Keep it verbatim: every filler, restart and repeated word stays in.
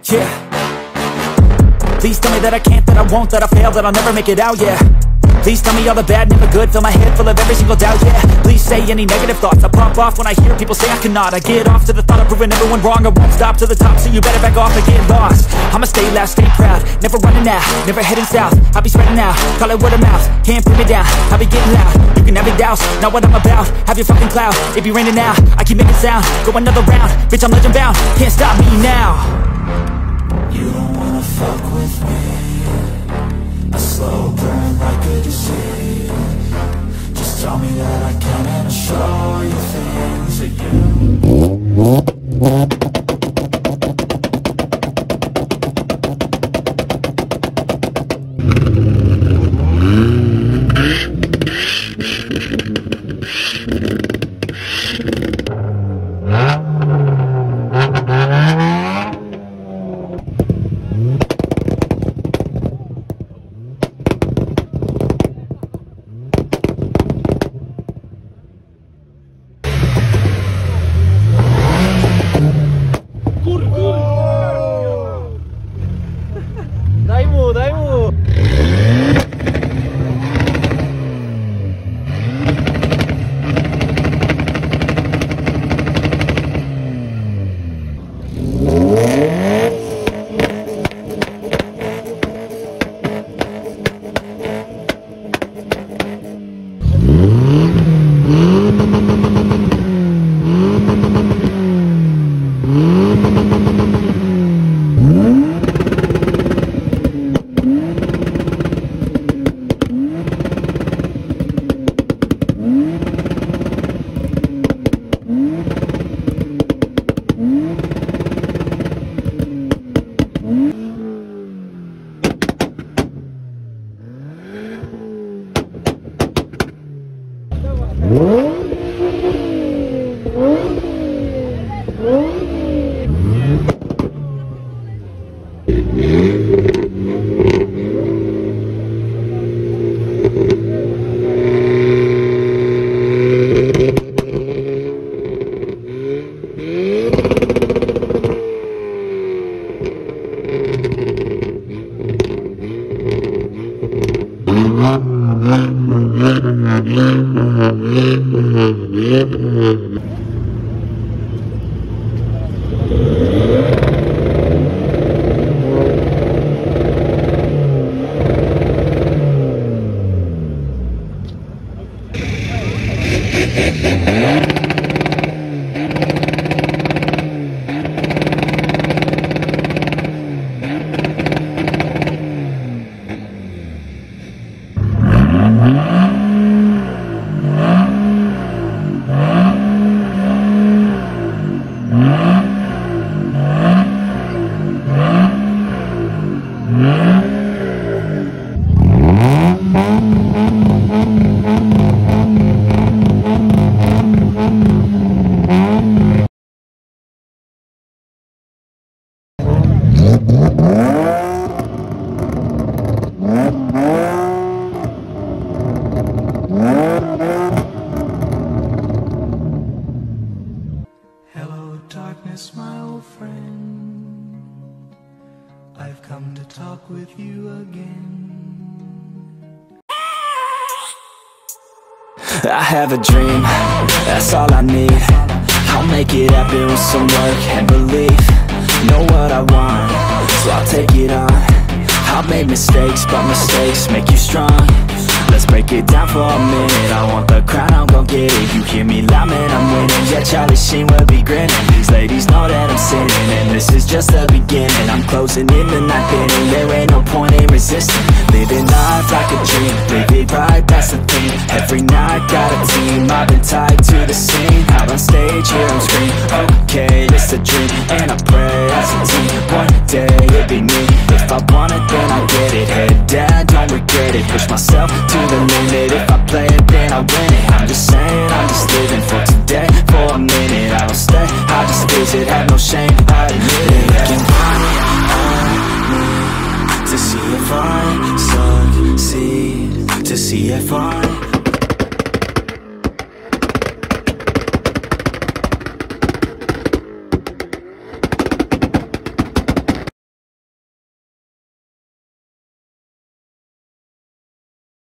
Yeah. Please tell me that I can't, that I won't, that I fail, that I'll never make it out, yeah. Please tell me all the bad, never good, fill my head full of every single doubt, yeah. Please say any negative thoughts, I pop off when I hear people say I cannot. I get off to the thought of proving everyone wrong, I won't stop to the top, so you better back off and get lost. I'ma stay loud, stay proud, never running out, never heading south. I'll be spreading out, call it word of mouth, can't put me down, I'll be getting loud. You can have your doubts, not what I'm about, have your fucking clout. It be raining now, I keep making sound, go another round, bitch I'm legend bound, can't stop me now. You don't wanna fuck with me, a slow burn like a disease. Just tell me that I can and I'll show you things that you with you again. I have a dream, that's all I need. I'll make it happen with some work and belief. Know what I want, so I'll take it on. I've made mistakes, but mistakes make you strong. Let's break it down for a minute. I want the crown, I'm gon' get it. You hear me loud, man, I'm winning. Yeah, Charlie Sheen will be grinning. These ladies know that I'm sinning, and this is just the beginning. I'm closing in the ninth inning. There ain't no point in resisting. Living life like a dream, live it right, that's the thing. Every night, got a team, I've been tied to the scene. Out on stage, here on screen. Okay, it's a dream, and I pray as a team. One day, it'll be me. If I want it, then I get it. Head down, don't regret it. Push myself to the limit. If I play it, then I win it. I'm just saying, I'm just living